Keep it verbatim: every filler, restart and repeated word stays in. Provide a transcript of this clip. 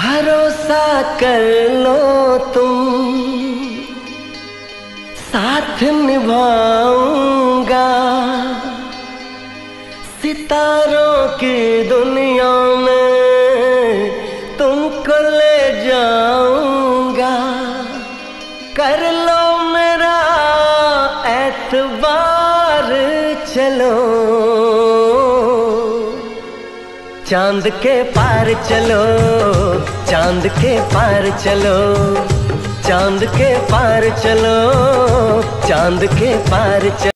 भरोसा कर लो तुम, साथ निभाऊंगा। सितारों की दुनिया में तुमको ले जाऊंगा। कर लो मेरा एतबार, चलो चांद के पार चलो, चांद के पार चलो, चांद के पार चलो, चांद के पार चलो।